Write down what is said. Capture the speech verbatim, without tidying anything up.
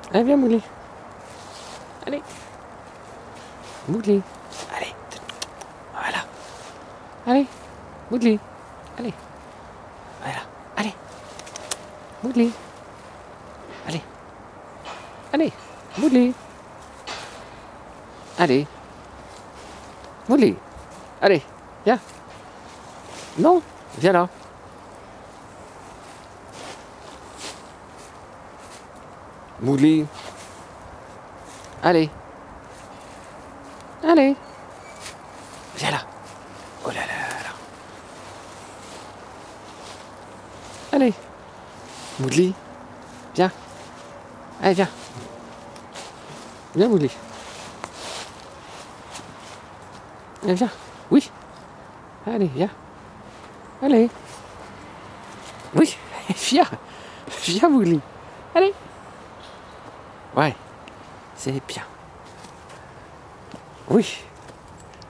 Allez, viens, Mouli. Allez. Mouli. Allez. Voilà. Allez. Mouli. Allez. Voilà. Allez. Mouli. Allez. Allez. Mouli. Allez. Mouli. Allez. Viens. Non. Viens là. Mouli. Allez. Allez. Viens là. Oh là là là. Allez. Mouli. Viens. Allez, viens. Viens, Mouli. Allez, viens. Oui. Allez, viens. Allez. Oui. Viens. Viens, Mouli. Allez. Ouais. C'est bien. Oui.